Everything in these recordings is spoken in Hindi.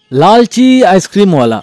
लालची आइसक्रीम वाला।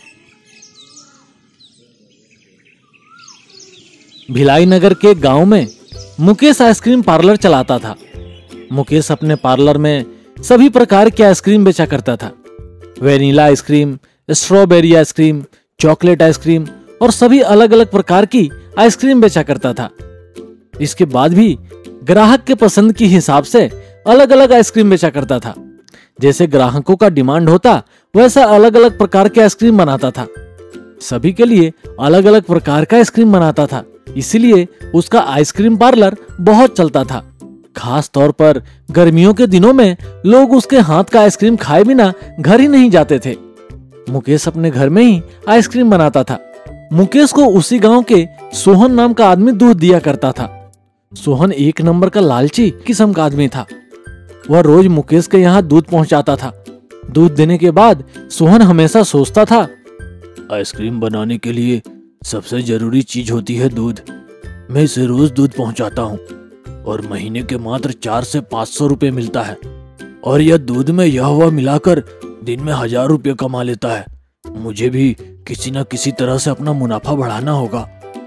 भिलाई नगर के गांव में मुकेश आइसक्रीम पार्लर चलाता था। मुकेश अपने पार्लर में सभी प्रकार की आइसक्रीम बेचा करता था। Vanilla ice cream, strawberry ice cream, chocolate ice cream और सभी अलग अलग प्रकार की आइसक्रीम बेचा करता था। इसके बाद भी ग्राहक के पसंद की हिसाब से अलग अलग आइसक्रीम बेचा करता था। जैसे ग्राहकों का डिमांड होता वैसा अलग अलग प्रकार के आइसक्रीम बनाता था। सभी के लिए अलग अलग प्रकार का आइसक्रीम बनाता था, इसीलिए उसका आइसक्रीम पार्लर बहुत चलता था। खास तौर पर गर्मियों के दिनों में लोग उसके हाथ का आइसक्रीम खाए बिना घर ही नहीं जाते थे। मुकेश अपने घर में ही आइसक्रीम बनाता था। मुकेश को उसी गांव के सोहन नाम का आदमी दूध दिया करता था। सोहन एक नंबर का लालची किस्म का आदमी था। वह रोज मुकेश के यहाँ दूध पहुंचाता था। दूध देने के बाद सोहन हमेशा सोचता था, आइसक्रीम बनाने के लिए सबसे जरूरी चीज होती है दूध। मैं इसे रोज दूध पहुंचाता हूँ और महीने के मात्र 400 से 500 रुपए मिलता है, और यह दूध में यह हुआ मिलाकर दिन में 1000 रुपये कमा लेता है। मुझे भी किसी न किसी तरह से अपना मुनाफा बढ़ाना होगा।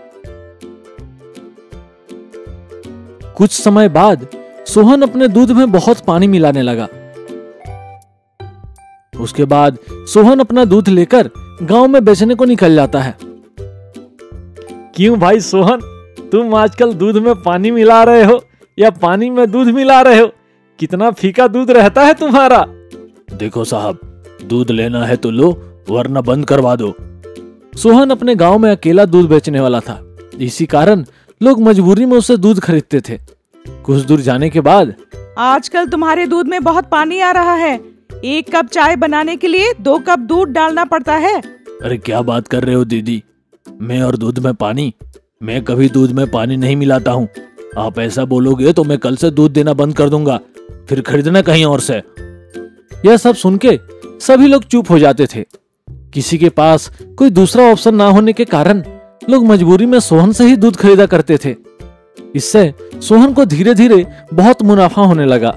कुछ समय बाद सोहन अपने दूध में बहुत पानी मिलाने लगा। उसके बाद सोहन अपना दूध लेकर गांव में बेचने को निकल जाता है। क्यों भाई सोहन, तुम आजकल दूध में पानी मिला रहे हो या पानी में दूध मिला रहे हो? कितना फीका दूध रहता है तुम्हारा। देखो साहब, दूध लेना है तो लो, वरना बंद करवा दो। सोहन अपने गांव में अकेला दूध बेचने वाला था। इसी कारण लोग मजबूरी में उससे दूध खरीदते थे। कुछ दूर जाने के बाद, आजकल तुम्हारे दूध में बहुत पानी आ रहा है। 1 कप चाय बनाने के लिए 2 कप दूध डालना पड़ता है। अरे क्या बात कर रहे हो दीदी, मैं और दूध में पानी? मैं कभी दूध में पानी नहीं मिलाता हूँ। आप ऐसा बोलोगे तो मैं कल से दूध देना बंद कर दूंगा, फिर खरीदना कहीं और से। यह सब सुन के सभी लोग चुप हो जाते थे। किसी के पास कोई दूसरा ऑप्शन ना होने के कारण लोग मजबूरी में सोहन से ही दूध खरीदा करते थे। इससे सोहन को धीरे धीरे बहुत मुनाफा होने लगा।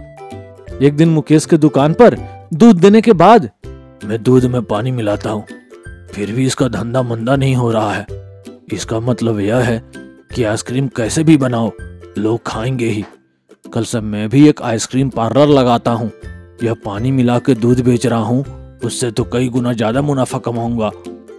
एक दिन मुकेश के दुकान पर दूध देने के बाद, मैं दूध में पानी मिलाता हूँ, फिर भी इसका धंधा मंदा नहीं हो रहा है। इसका मतलब यह है कि आइसक्रीम कैसे भी बनाओ, लोग खाएंगे ही। कल से मैं भी एक आइसक्रीम पार्लर लगाता हूँ। यह पानी मिला के दूध बेच रहा हूँ, उससे तो कई गुना ज्यादा मुनाफा कमाऊंगा।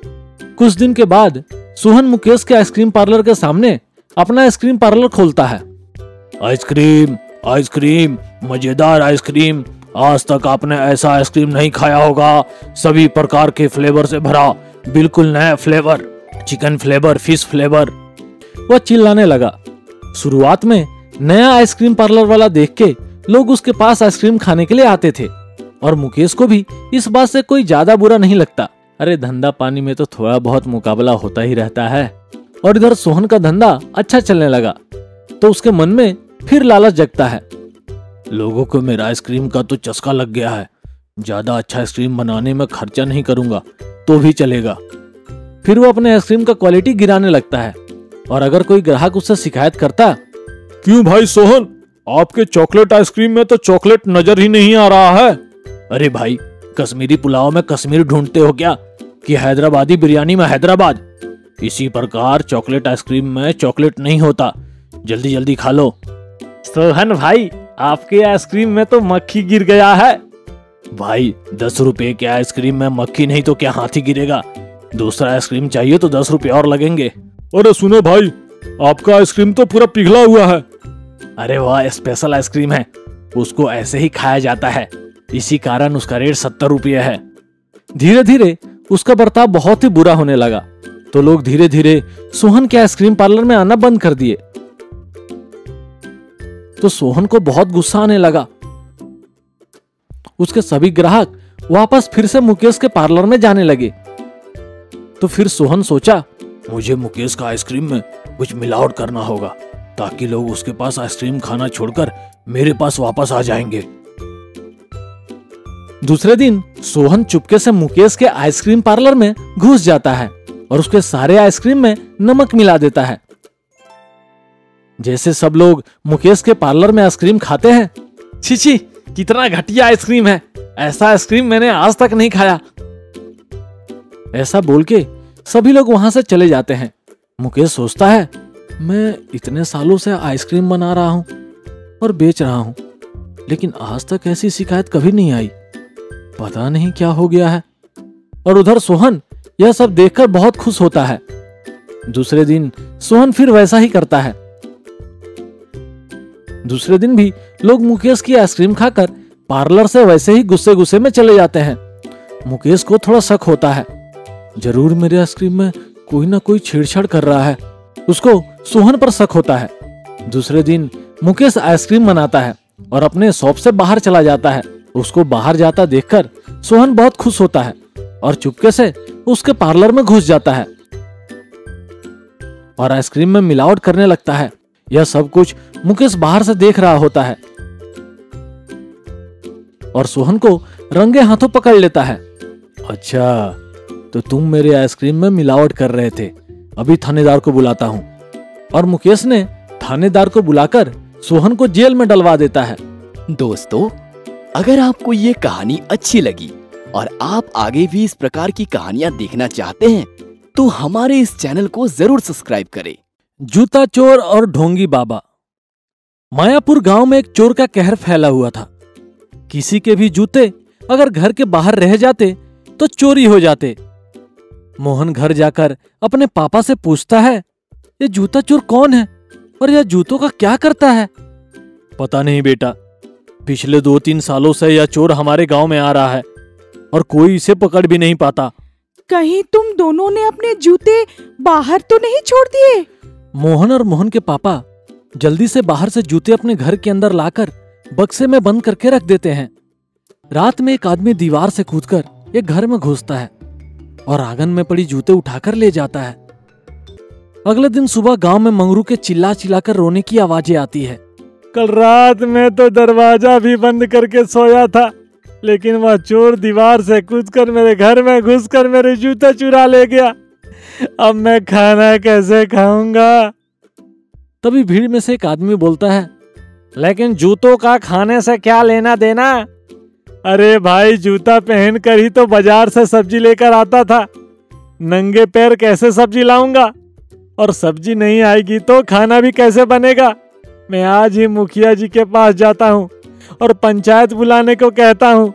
कुछ दिन के बाद सोहन मुकेश के आइसक्रीम पार्लर के सामने अपना आइसक्रीम पार्लर खोलता है। आइसक्रीम, आइसक्रीम, मजेदार आइसक्रीम। आज तक आपने ऐसा आइसक्रीम नहीं खाया होगा। सभी प्रकार के फ्लेवर से भरा, बिल्कुल नया flavour, chicken flavour, fish flavour. वह चिल्लाने लगा। शुरुआत में नया आइसक्रीम पार्लर वाला देख के लोग उसके पास आइसक्रीम खाने के लिए आते थे, और मुकेश को भी इस बात से कोई ज्यादा बुरा नहीं लगता। अरे धंधा पानी में तो थोड़ा बहुत मुकाबला होता ही रहता है। और इधर सोहन का धंधा अच्छा चलने लगा तो उसके मन में फिर लालच जगता है। लोगों को मेरा आइसक्रीम का तो चस्का लग गया है। ज्यादा अच्छा आइसक्रीम बनाने में खर्चा नहीं करूंगा तो भी चलेगा। फिर वो अपने आइसक्रीम का क्वालिटी गिराने लगता है, और अगर कोई ग्राहक उससे शिकायत करता, क्यों भाई सोहन, आपके चॉकलेट आइसक्रीम में तो चॉकलेट नजर ही नहीं आ रहा है। अरे भाई, कश्मीरी पुलाव में कश्मीर ढूंढते हो क्या, कि हैदराबादी बिरयानी में हैदराबाद? इसी प्रकार चॉकलेट आइसक्रीम में चॉकलेट नहीं होता। जल्दी जल्दी खा लो। सोहन भाई, आपके आइसक्रीम में तो मक्खी गिर गया है। भाई 10 रुपए के आइसक्रीम में मक्खी नहीं तो क्या हाथी गिरेगा? दूसरा आइसक्रीम चाहिए तो 10 रुपए और लगेंगे। अरे सुनो भाई, आपका आइसक्रीम तो पूरा पिघला हुआ है। अरे वाह, स्पेशल आइसक्रीम है, उसको ऐसे ही खाया जाता है, इसी कारण उसका रेट 70 रुपये है। धीरे धीरे उसका बर्ताव बहुत ही बुरा होने लगा तो लोग धीरे धीरे सोहन के आइसक्रीम पार्लर में आना बंद कर दिए। तो सोहन को बहुत गुस्सा आने लगा। उसके सभी ग्राहक वापस फिर से मुकेश के पार्लर में जाने लगे। तो फिर सोहन सोचा, मुझे मुकेश का आइसक्रीम में कुछ मिलावट करना होगा ताकि लोग उसके पास आइसक्रीम खाना छोड़कर मेरे पास वापस आ जाएंगे। दूसरे दिन सोहन चुपके से मुकेश के आइसक्रीम पार्लर में घुस जाता है और उसके सारे आइसक्रीम में नमक मिला देता है। जैसे सब लोग मुकेश के पार्लर में आइसक्रीम खाते हैं, छी छी, कितना घटिया आइसक्रीम है, ऐसा आइसक्रीम मैंने आज तक नहीं खाया। ऐसा बोल के सभी लोग वहां से चले जाते हैं। मुकेश सोचता है, मैं इतने सालों से आइसक्रीम बना रहा हूं और बेच रहा हूं, लेकिन आज तक ऐसी शिकायत कभी नहीं आई। पता नहीं क्या हो गया है। और उधर सोहन यह सब देखकर बहुत खुश होता है। दूसरे दिन सोहन फिर वैसा ही करता है। दूसरे दिन भी लोग मुकेश की आइसक्रीम खाकर पार्लर से वैसे ही गुस्से गुस्से में चले जाते हैं। मुकेश को थोड़ा शक होता है, जरूर मेरे आइसक्रीम में कोई ना कोई छेड़छाड़ कर रहा है। उसको सोहन पर शक होता है। दूसरे दिन मुकेश आइसक्रीम बनाता है और अपने शॉप से बाहर चला जाता है। उसको बाहर जाता देखकर सोहन बहुत खुश होता है और चुपके से उसके पार्लर में घुस जाता है और आइसक्रीम में मिलावट करने लगता है। यह सब कुछ मुकेश बाहर से देख रहा होता है और सोहन को रंगे हाथों पकड़ लेता है। अच्छा, तो तुम मेरे आइसक्रीम में मिलावट कर रहे थे, अभी थानेदार को बुलाता हूं। और मुकेश ने थानेदार को बुलाकर सोहन को जेल में डलवा देता है। दोस्तों, अगर आपको ये कहानी अच्छी लगी और आप आगे भी इस प्रकार की कहानियां देखना चाहते हैं तो हमारे इस चैनल को जरूर सब्सक्राइब करें। जूता चोर और ढोंगी बाबा। मायापुर गांव में एक चोर का कहर फैला हुआ था। किसी के भी जूते अगर घर के बाहर रह जाते तो चोरी हो जाते। मोहन घर जाकर अपने पापा से पूछता है, ये जूता चोर कौन है और यह जूतों का क्या करता है? पता नहीं बेटा, पिछले 2-3 सालों से यह चोर हमारे गांव में आ रहा है और कोई इसे पकड़ भी नहीं पाता। कहीं तुम दोनों ने अपने जूते बाहर तो नहीं छोड़ दिए? मोहन और मोहन के पापा जल्दी से बाहर से जूते अपने घर के अंदर लाकर बक्से में बंद करके रख देते हैं। रात में एक आदमी दीवार से कूदकर एक घर में घुसता है और आंगन में पड़ी जूते उठाकर ले जाता है। अगले दिन सुबह गांव में मंगरू के चिल्ला चिल्लाकर रोने की आवाजें आती है। कल रात में तो दरवाजा भी बंद करके सोया था, लेकिन वह चोर दीवार से कूदकर मेरे घर में घुसकर मेरे जूते चुरा ले गया। अब मैं खाना कैसे खाऊंगा? तभी भीड़ में से एक आदमी बोलता है, लेकिन जूतों का खाने से क्या लेना देना? अरे भाई, जूता पहन कर ही तो बाजार से सब्जी लेकर आता था। नंगे पैर कैसे सब्जी लाऊंगा? और सब्जी नहीं आएगी तो खाना भी कैसे बनेगा? मैं आज ही मुखिया जी के पास जाता हूँ और पंचायत बुलाने को कहता हूँ।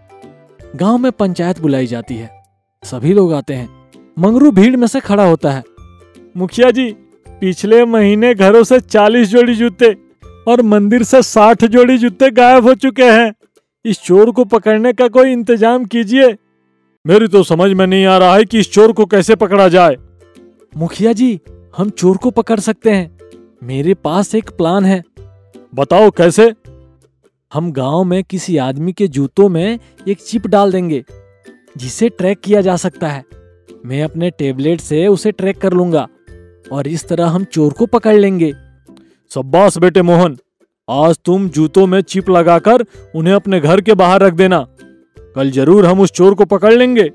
गांव में पंचायत बुलाई जाती है। सभी लोग आते हैं। मंगरू भीड़ में से खड़ा होता है। मुखिया जी, पिछले महीने घरों से 40 जोड़ी जूते और मंदिर से 60 जोड़ी जूते गायब हो चुके हैं। इस चोर को पकड़ने का कोई इंतजाम कीजिए। मेरी तो समझ में नहीं आ रहा है कि इस चोर को कैसे पकड़ा जाए। मुखिया जी, हम चोर को पकड़ सकते हैं। मेरे पास एक प्लान है। बताओ कैसे? हम गांव में किसी आदमी के जूतों में एक चिप डाल देंगे जिसे ट्रैक किया जा सकता है। मैं अपने टेबलेट से उसे ट्रैक कर लूंगा और इस तरह हम चोर को पकड़ लेंगे। शाबाश बेटे मोहन, आज तुम जूतों में चिप लगाकर उन्हें अपने घर के बाहर रख देना। कल जरूर हम उस चोर को पकड़ लेंगे।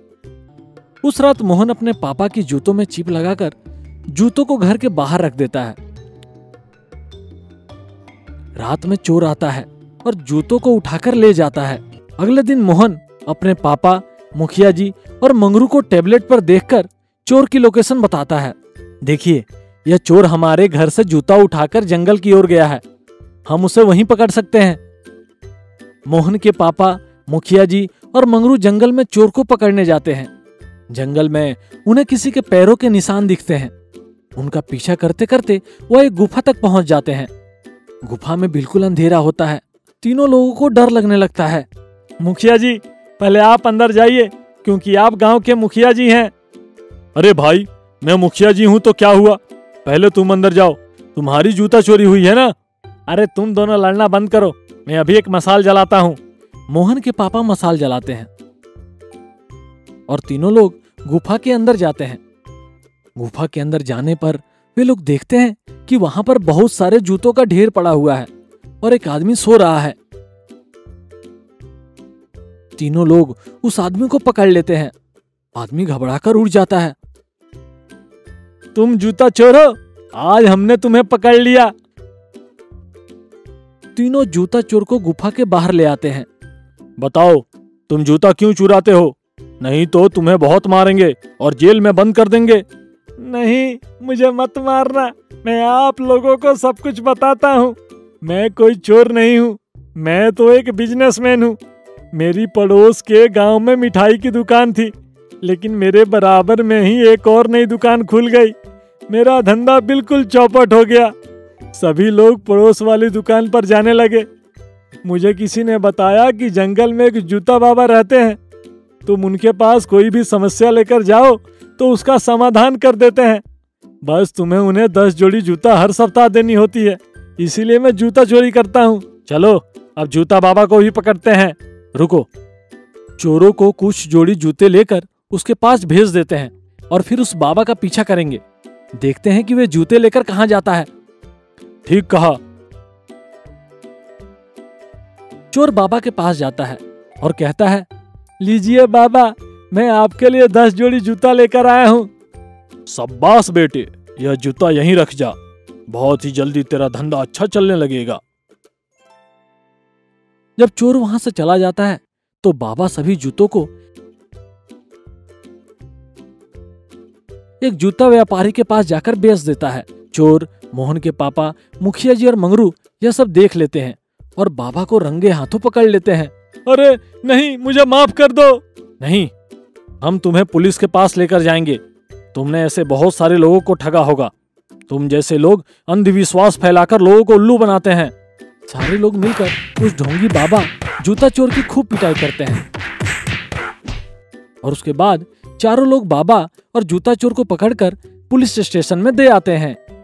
उस रात मोहन अपने पापा की जूतों में चिप लगाकर जूतों को घर के बाहर रख देता है। रात में चोर आता है और जूतों को उठाकर ले जाता है। अगले दिन मोहन अपने पापा, मुखिया जी और मंगरू को टेबलेट पर देखकर चोर की लोकेशन बताता है। देखिए, यह चोर हमारे घर से जूता उठाकर जंगल की ओर गया है। हम उसे वहीं पकड़ सकते हैं। मोहन के पापा, मुखिया जी और मंगरू जंगल में चोर को पकड़ने जाते हैं। जंगल में उन्हें किसी के पैरों के निशान दिखते हैं। उनका पीछा करते करते वह एक गुफा तक पहुंच जाते हैं। गुफा में बिल्कुल अंधेरा होता है। तीनों लोगों को डर लगने लगता है। मुखिया जी, पहले आप अंदर जाइए, क्योंकि आप गांव के मुखिया जी हैं। अरे भाई, मैं मुखिया जी हूं तो क्या हुआ? पहले तुम अंदर जाओ। तुम्हारी जूता चोरी हुई है ना? अरे तुम दोनों लड़ना बंद करो, मैं अभी एक मसाल जलाता हूँ। मोहन के पापा मसाल जलाते हैं और तीनों लोग गुफा के अंदर जाते हैं। गुफा के अंदर जाने पर वे लोग देखते हैं कि वहां पर बहुत सारे जूतों का ढेर पड़ा हुआ है और एक आदमी सो रहा है। तीनों लोग उस आदमी को पकड़ लेते हैं। आदमी घबराकर उठ जाता है। तुम जूता चोर हो, आज हमने तुम्हें पकड़ लिया। तीनों जूता चोर को गुफा के बाहर ले आते हैं। बताओ, तुम जूता क्यों चुराते हो? नहीं तो तुम्हें बहुत मारेंगे और जेल में बंद कर देंगे। नहीं, मुझे मत मारना। मैं आप लोगों को सब कुछ बताता हूँ। मैं कोई चोर नहीं हूँ, मैं तो एक बिजनेसमैन हूँ। मेरी पड़ोस के गांव में मिठाई की दुकान थी, लेकिन मेरे बराबर में ही एक और नई दुकान खुल गई। मेरा धंधा बिल्कुल चौपट हो गया। सभी लोग पड़ोस वाली दुकान पर जाने लगे। मुझे किसी ने बताया कि जंगल में एक जूता बाबा रहते हैं। तुम उनके पास कोई भी समस्या लेकर जाओ तो उसका समाधान कर देते हैं। बस तुम्हें उन्हें 10 जोड़ी जूता हर सप्ताह देनी होती है, इसीलिए मैं जूता चोरी करता हूँ। चलो अब जूता बाबा को ही पकड़ते हैं। रुको, चोरों को कुछ जोड़ी जूते लेकर उसके पास भेज देते हैं और फिर उस बाबा का पीछा करेंगे। देखते हैं कि वे जूते लेकर कहाँ जाता है। ठीक कहा। चोर बाबा के पास जाता है और कहता है, लीजिए बाबा, मैं आपके लिए 10 जोड़ी जूता लेकर आया हूँ। शाबाश बेटे, यह जूता यहीं रख जा। बहुत ही जल्दी तेरा धंधा अच्छा चलने लगेगा। जब चोर वहां से चला जाता है तो बाबा सभी जूतों को एक जूता व्यापारी के पास जाकर बेच देता है। चोर, मोहन के पापा, मुखिया जी और मंगरू यह सब देख लेते हैं और बाबा को रंगे हाथों पकड़ लेते हैं। अरे नहीं, मुझे माफ कर दो। नहीं, हम तुम्हें पुलिस के पास लेकर जाएंगे। तुमने ऐसे बहुत सारे लोगों को ठगा होगा। तुम जैसे लोग अंधविश्वास फैलाकर लोगों को उल्लू बनाते हैं। सारे लोग मिलकर उस ढोंगी बाबा जूता चोर की खूब पिटाई करते हैं और उसके बाद चारों लोग बाबा और जूता चोर को पकड़कर पुलिस स्टेशन में दे आते हैं।